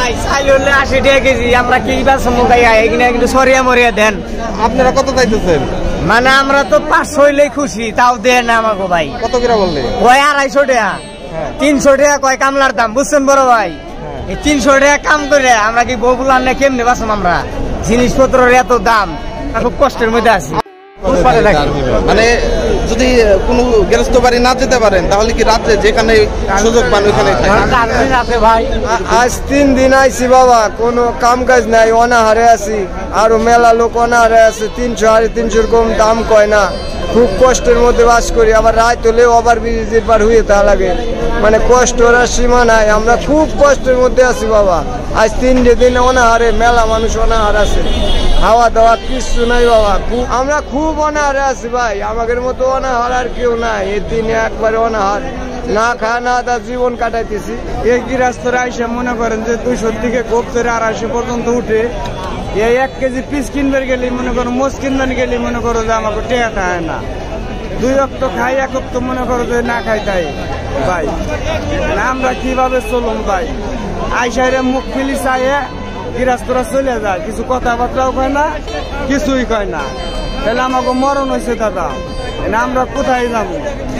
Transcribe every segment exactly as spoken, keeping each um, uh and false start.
ভাই চাইল হলে আশি টাকা কেজি, আমরা কি বাসাই এখানে কিন্তু সরিয়া মরিয়া দেন। আপনারা কত চাইতেছেন? মানে আমরা তো পাঁচশো হইলেই খুশি, তাও দেন আমাকে ভাই। কত করে বললে? কয় আড়াইশো টাকা, তিনশো টাকা কয় কামলার দাম, বুঝছেন বড় ভাই? এই তিনশো টাকা কাম করে আমরা কি বউ বুলার না কেমনে বাঁচাম? আমরা জিনিসপত্রের এত দাম, খুব কষ্টের মধ্যে আছি। মানে যদি কোনো গৃহস্থ বাড়ি না যেতে পারেন তাহলে কি রাত্রে যেখানে সুযোগ পান ওইখানে আছে ভাই। আজ তিন দিন আইছি বাবা, কোনো কাম কাজ নাই, অনাহারে আছি। আরো মেলা লোক অনাহারে আছে, তিনশো সাড়ে তিনশোর কম দাম কয় না। খুব কষ্টের মধ্যে বাস করি, আবার রাত হলে ওভার ব্রিজের পার হয়ে তা লাগে, মানে কষ্ট আর সীমা নাই। আমরা খুব কষ্টের মধ্যে আছি বাবা। আজ তিনটে দিন অনাহারে, মেলা মানুষ অনাহার আছে, খাওয়া দাওয়া কিছু নাই বাবা। আমরা খুব অনাহারে আছি ভাই, আমাদের মতো অনাহার আর কেউ নাই। এই দিনে একবারে অনাহার, না খা না দা জীবন কাটাইতেছি। এই গৃহস্থরা আইসা মনে করেন যে দুইশো থেকে গোপ ধরে আড়াইশো পর্যন্ত উঠে, এই এক কেজি পিস কিনবার গেলে মনে করো, মোষ কিনবার গেলে মনে করো যে আমাকে টেকা খায় না। দুই অক্ত খাই, এক অক্ত মনে করো যে না খাই তাই ভাই। আমরা কিভাবে চলুন ভাই? আইসাইরে মুখ ফিলি চাইয়ে গৃহস্থরা চলে যায়, কিছু কথাবার্তাও কয় না, কিছুই কয় না। তাহলে আমাকে মরণ হয়েছে দাদা, আমরা কোথায় যাবো?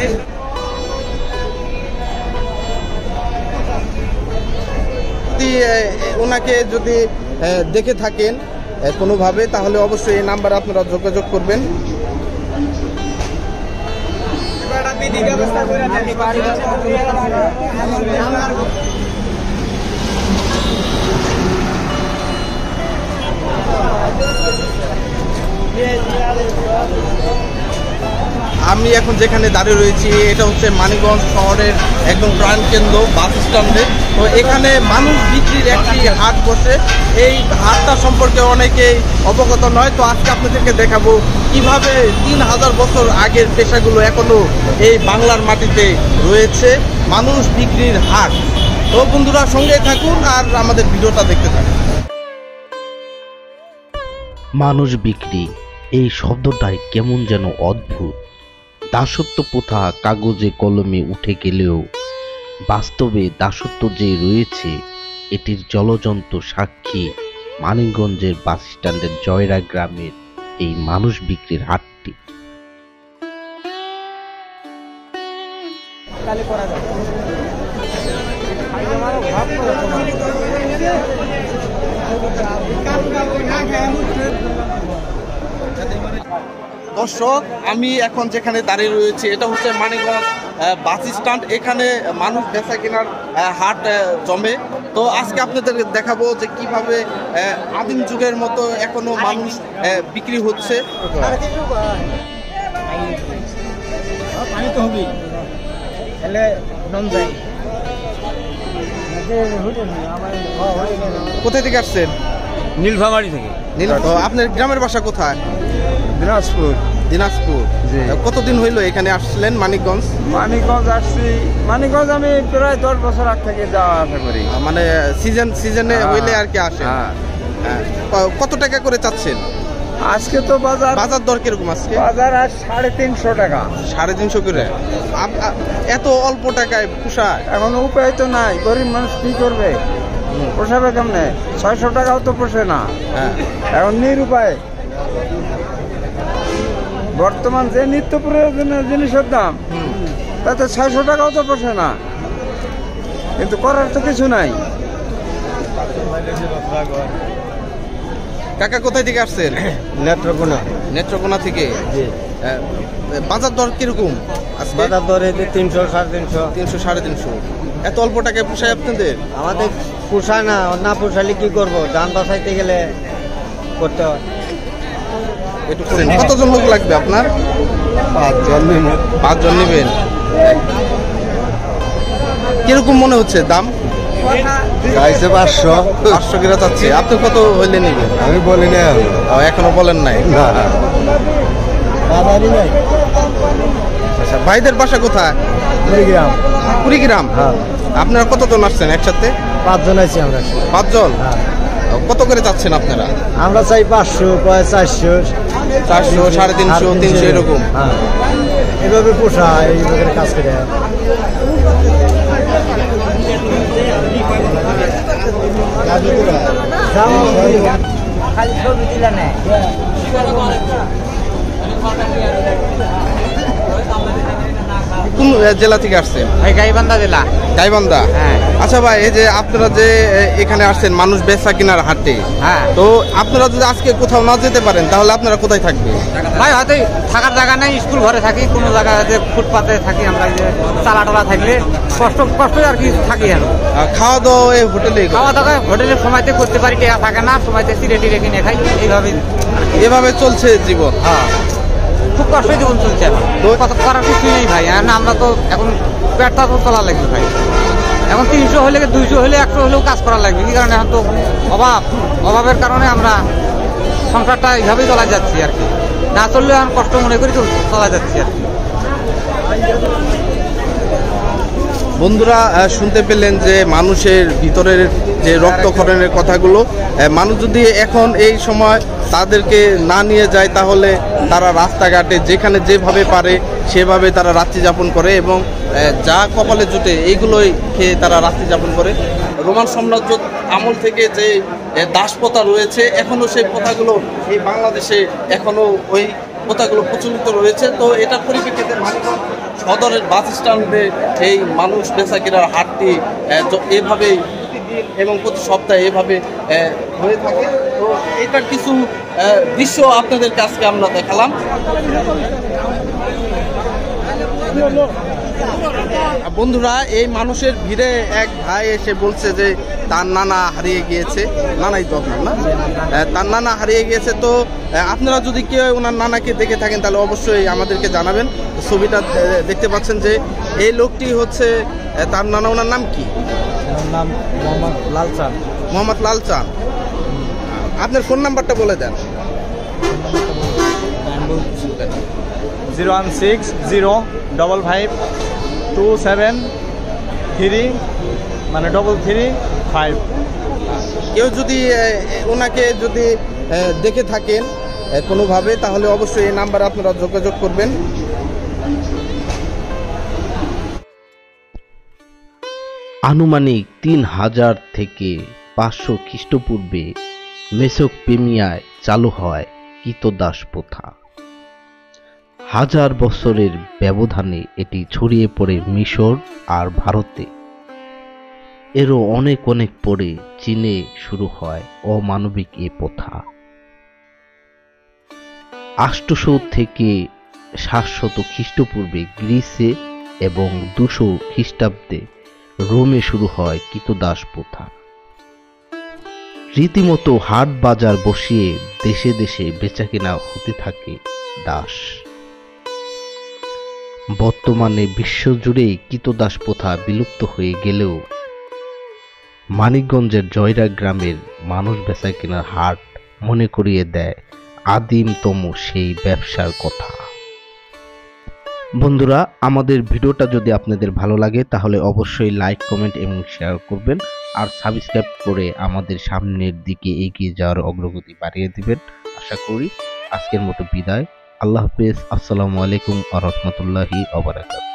ওনাকে যদি দেখে থাকেন কোনোভাবে তাহলে অবশ্যই এই নাম্বারে আপনারা যোগাযোগ করবেন। আমি এখন যেখানে দাঁড়িয়ে রয়েছি এটা হচ্ছে মানিকগঞ্জ শহরের একদম প্রাণকেন্দ্র বাস স্ট্যান্ডে। তো এখানে মানুষ বিক্রির একটি হাট বসে, এই হাটটা সম্পর্কে অনেকেই অবগত নয়। তো আজকে আপনাদেরকে দেখাবো কিভাবে তিন হাজার বছর আগের পেশাগুলো এখনো এই বাংলার মাটিতে রয়েছে, মানুষ বিক্রির হাট। তো বন্ধুরা সঙ্গে থাকুন আর আমাদের ভিডিওটা দেখতে থাকুন। মানুষ বিক্রি এই শব্দটাই কেমন যেন অদ্ভুত। দাসত্ব প্রথা কাগজে কলমে উঠে গেলেও বাস্তবে দাসত্ব যে রয়েছে এটির জলজন্ত সাক্ষী মানিকগঞ্জের বাস স্ট্যান্ডের জয়রা গ্রামের এই মানুষ বিক্রির হাটটি। দর্শক, আমি এখন যেখানে দাঁড়িয়ে রয়েছি এটা হচ্ছে মানিকগঞ্জ বাস স্ট্যান্ড। এখানে মানুষ বেচা কেনার হাট জমে। তো আজকে আপনাদের দেখাবো যে কিভাবে আদিম যুগের মতো এখনো মানুষ বিক্রি হচ্ছে। কোথায় থেকে আসছেন? নীলফামারী থেকে। আপনার গ্রামের বাসা কোথায়? দিনাজপুর। দিনাজপুর। কতদিন হইলো এখানে আসলেন মানিকগঞ্জ? মানিকগঞ্জ আসছি, মানিকগঞ্জ আমি প্রায় দশ বছর আগ থেকে যাওয়া আসা করি। মানে সিজন সিজনে হইলে আর কি আসে। কত টাকা করে চাচ্ছেন আজকে? তো বাজার বাজার দর কিরকম আজকে? বাজার আর সাড়ে তিনশো টাকা। সাড়ে তিনশো করে? এত অল্প টাকায় পোষায়? এখন উপায় তো নাই, গরিব মানুষ কি করবে, পোষাবে কেমনে? ছয়শো টাকাও তো পোষে না এখন, নিরুপায়। বর্তমান যে নিত্য প্রয়োজনীয় জিনিসের দাম তাতে ছয়শো টাকাও তো পোষে না, কিন্তু করার তো কিছু নাই। কাকা কোথায় থেকে আসছেন? নেত্রকোনা। নেত্রকোনা থেকে। বাজার দর কিরকম? বাজার দর এই তিনশো সাড়ে তিনশো। তিনশো সাড়ে তিনশো। এত অল্প টাকায় পোষায় আপনাদের? আমাদের পোষায় না, না পোষালে কি করবো, ধান বাঁচাইতে গেলে করতে হয়। কতজন লোক লাগবে আপনার? পাঁচজন। পাঁচজন নেবেন। কিরকম মনে হচ্ছে দাম? গাইছে পাঁচশো। পাঁচশো কিরা চাচ্ছি। আপনি কত হইলে নেবেন? আমি বলি না, এখনো বলেন নাই। আচ্ছা, ভাইদের বাসা কোথায়? কুড়িগ্রাম। কুড়িগ্রাম। আপনারা কতজন আসছেন একসাথে? পাঁচজন আছি আমরা। পাঁচজন। কত করে চাচ্ছেন আপনারা? আমরা চাই পাঁচশো, চারশো, চারশো, সাড়ে তিনশো, তিনশো এরকম। এভাবে পোষায়, এইভাবে কাজ করে। খালি ছবি দিলে না কোন জেলা থেকে আসছেন? ভাই গাইবান্ধা জেলা। গাইবান্ধা। হ্যাঁ। আচ্ছা ভাই, এই যে আপনারা যে এখানে আসছেন মানুষ বেচা কিনার হাটে, হ্যাঁ, তো আপনারা যদি আজকে কোথাও না যেতে পারেন তাহলে আপনারা কোথায় থাকবেন? ভাই হয়তো থাকার জায়গা নেই, স্কুল ঘরে থাকি, কোনো জায়গায় ফুটপাতে থাকি আমরা, যে চালা টালা থাকলে কষ্ট কষ্ট আর কি থাকি। আর খাওয়া দাওয়া এই হোটেলে? খাওয়া দাওয়া হোটেলের সময়তে করতে পারি, টেয়া থাকে না, সময়তে চিড়ে টিড়ে কিনে খাই, এইভাবে এভাবে চলছে জীবন। হ্যাঁ, খুব কষ্টই জীবন চলছে এখন, তো কত করার কিছু নেই ভাই। আর না, আমরা তো এখন পেটটা তো চলা লাগবে ভাই, এখন তিনশো হলে দুইশো হলে একশো হলেও কাজ করা লাগবে। কি কারণে এখন তো অভাব, অভাবের কারণে আমরা সংসারটা এইভাবেই চলা যাচ্ছি আর কি, না চললে এখন কষ্ট মনে করি তো চলা যাচ্ছি আর কি। বন্ধুরা, শুনতে পেলেন যে মানুষের ভিতরের যে রক্তক্ষরণের কথাগুলো, মানুষ যদি এখন এই সময় তাদেরকে না নিয়ে যায় তাহলে তারা রাস্তাঘাটে যেখানে যেভাবে পারে সেভাবে তারা রাত্রি যাপন করে এবং যা কপালে জুটে এইগুলোই খেয়ে তারা রাত্রি যাপন করে। রোমান সাম্রাজ্য আমল থেকে যে দাসপ্রথা রয়েছে এখনও সেই প্রথাগুলো এই বাংলাদেশে এখনও ওই প্রথাগুলো প্রচলিত রয়েছে। তো এটার পরিপ্রেক্ষিতে মানিকগঞ্জ সদরের বাস স্ট্যান্ডে এই মানুষ বেচা কেনার হাটটি এভাবেই প্রতিদিন এবং প্রতি সপ্তাহে এভাবে হয়ে থাকে। তো এটার কিছু দৃশ্য আপনাদের কাছে আমরা দেখালাম। বন্ধুরা, এই মানুষের ভিড়ে এক ভাই এসে বলছে যে তার নানা হারিয়ে গিয়েছে। নানাই তো আপনার না? তার নানা হারিয়ে গিয়েছে। তো আপনারা যদি কেউ ওনার নানাকে দেখে থাকেন তাহলে অবশ্যই আমাদেরকে জানাবেন। ছবিটা দেখতে পাচ্ছেন যে এই লোকটি হচ্ছে তার নানা। ওনার নাম কি? নাম মোহাম্মদ লালচাঁদ। মোহাম্মদ লালচাঁদ। আপনার ফোন নাম্বারটা বলে দেন। Zero one six zero double five two seven three মানে ডবল থ্রি ফাইভ। কেউ যদি ওনাকে যদি দেখে থাকেন কোনোভাবে তাহলে অবশ্যই এই নাম্বারে আপনারা যোগাযোগ করবেন। আনুমানিক তিন হাজার থেকে পাঁচশো খ্রিস্টপূর্বে মেসোপটেমিয়ায় চালু হয় কৃতদাস প্রথা। হাজার বছরের ব্যবধানে এটি ছড়িয়ে পড়ে মিশর আর ভারতে। এরও অনেক অনেক পরে চীনে শুরু হয় অমানবিক এ প্রথা। আটশো থেকে সাতশত খ্রিস্টপূর্বে গ্রিসে এবং দুশো খ্রিস্টাব্দে রোমে শুরু হয় কৃতদাস প্রথা। রীতিমতো হাট বাজার বসিয়ে দেশে দেশে বেচাকেনা হতে থাকে দাস। বর্তমানে বিশ্বজুড়ে কৃতদাস প্রথা বিলুপ্ত হয়ে গেলেও মানিকগঞ্জের জয়রা গ্রামের মানুষ বেচাকেনার হাট মনে করিয়ে দেয় আদিমতম সেই ব্যবসার কথা। বন্ধুরা, আমাদের ভিডিওটা যদি আপনাদের ভালো লাগে তাহলে অবশ্যই লাইক, কমেন্ট এবং শেয়ার করবেন আর সাবস্ক্রাইব করে আমাদের সামনের দিকে এগিয়ে যাওয়ার অগ্রগতি বাড়িয়ে দিবেন। আশা করি আজকের মতো বিদায়। আল্লাহ হাফেজ। আসসালামু আলাইকুম ওয়া রাহমাতুল্লাহি ওয়া বারাকাতুহু।